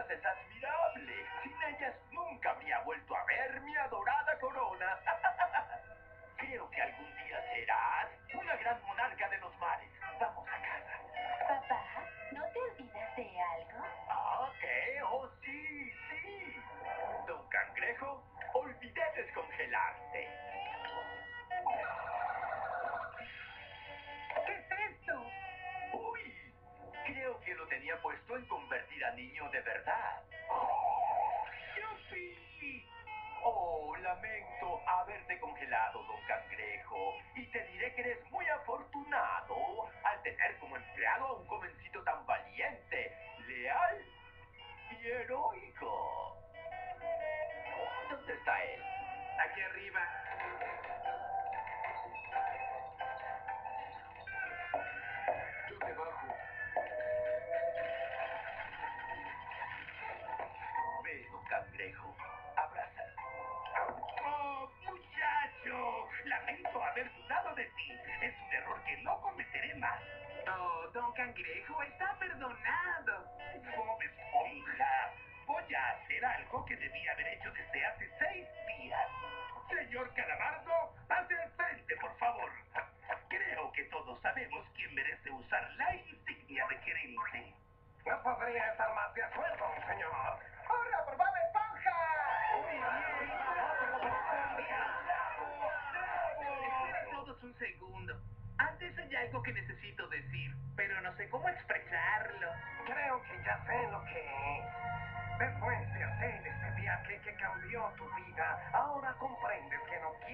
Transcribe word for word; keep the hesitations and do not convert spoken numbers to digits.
piedras es admirable. Sin ellas nunca habría vuelto a ver mi adorada corona. Creo que algún día serás una gran monarca de los mares. Vamos a casa. Papá, ¿no te olvidas de algo? Ah, ¿qué? Oh, sí, sí. Don Cangrejo, olvidé descongelarte. ¿Qué es esto? Uy, creo que lo tenía puesto en convertir a niño de verdad. ¡Yupi! Oh, lamento haberte congelado, don Cangrejo. Y te diré que eres muy afortunado al tener como empleado a un jovencito tan valiente, leal y heroico. ¿Dónde está él? Aquí arriba. Yo te bajo. Ve, don Cangrejo, abrázalo. ¡Oh, muchacho! Lamento haber dudado de ti. Es un error que no cometeré más. Oh, don Cangrejo está perdonado. Bob Esponja, voy a hacer algo que debí haber hecho desde hace seis días. Señor Calamardo, pase al frente, por favor. Creo que todos sabemos quién merece usar la insignia de gerente. No podría estar más de acuerdo, señor. ¡Hurra por Bob Esponja! Esperen todos un segundo. Antes hay algo que necesito decir, pero no sé cómo expresarlo. Creo que ya sé lo que es. Después de hacer este viaje que cambió tu vida, ahora comprendes que no quieres